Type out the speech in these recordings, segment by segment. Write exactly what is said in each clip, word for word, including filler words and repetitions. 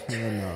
Hell no.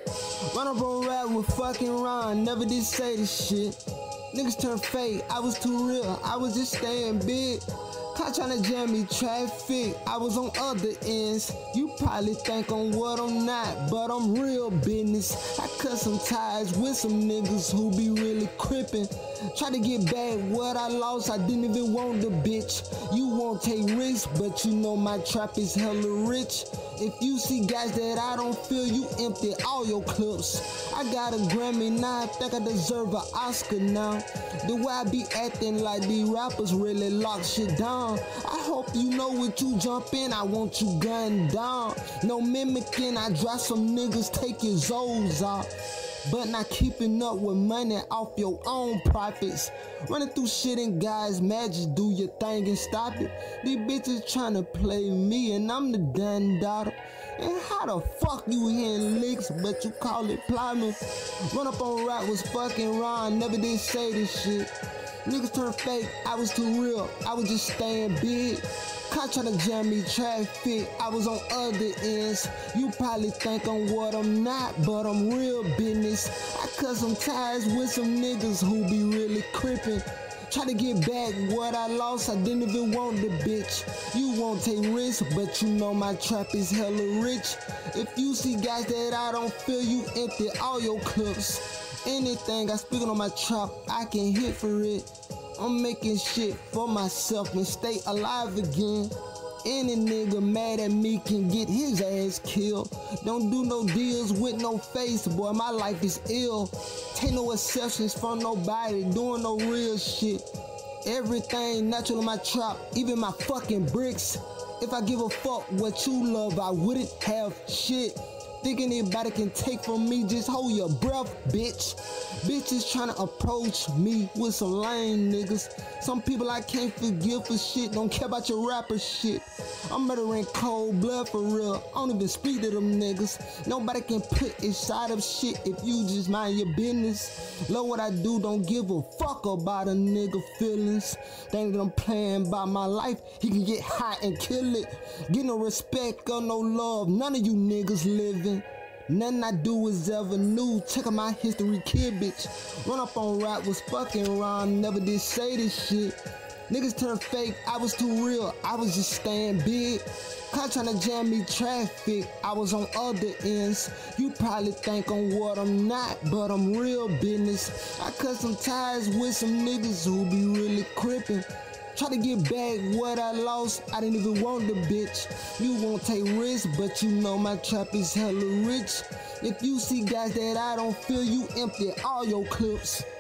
Run up on rap with fucking Ron, never did say this shit. Niggas turned fake, I was too real, I was just staying big. Caught tryna jam me traffic, I was on other ends. You probably think I'm what I'm not, but I'm real business. I cut some ties with some niggas who be really crippin'. Try to get back what I lost, I didn't even want the bitch. You won't take risks, but you know my trap is hella rich. If you see guys that I don't feel, you empty all your clips. I got a Grammy now, I think I deserve an Oscar now. The way I be acting like these rappers really lock shit down. I hope you know what you jump in, I want you gunned down. No mimicking, I drop some niggas, take your Zoes off. But not keeping up with money off your own profits. Running through shit and guys mad, just do your thing and stop it. These bitches tryna play me and I'm the done daughter. And how the fuck you hearing licks but you call it plumbing? Run up on rap was fucking Ron, never did say this shit. Niggas turned fake, I was too real, I was just staying big. Caught tryna jam me traffic, I was on other ends. You probably think I'm what I'm not, but I'm real business. I cut some ties with some niggas who be really crippin'. Try to get back what I lost, I didn't even want the bitch. You won't take risks, but you know my trap is hella rich. If you see guys that I don't feel, you empty all your clips. Anything I speaking on my trap, I can hit for it. I'm making shit for myself and stay alive again. Any nigga mad at me can get his ass killed. Don't do no deals with no face, boy, my life is ill. Take no exceptions from nobody, doing no real shit. Everything natural in my trap, even my fucking bricks. If I give a fuck what you love, I wouldn't have shit. Think anybody can take from me, just hold your breath, bitch. Bitches tryna approach me with some lame niggas. Some people I can't forgive for shit, don't care about your rapper shit. I'm murdering cold blood for real, I don't even speak to them niggas. Nobody can put inside of shit if you just mind your business. Love what I do, don't give a fuck about a nigga feelings. Think that I'm playing by my life, he can get hot and kill it. Get no respect or no love, none of you niggas living. Nothing I do is ever new, check out my history, kid bitch. Run up on rap was fucking Ron, never did say this shit. Niggas turned fake, I was too real, I was just staying big. Caught tryna jam me traffic, I was on other ends. You probably think I'm what I'm not, but I'm real business. I cut some ties with some niggas who be really crippin'. Try to get back what I lost, I didn't even want the bitch. You won't take risks, but you know my trap is hella rich. If you see guys that I don't feel, you empty all your clips.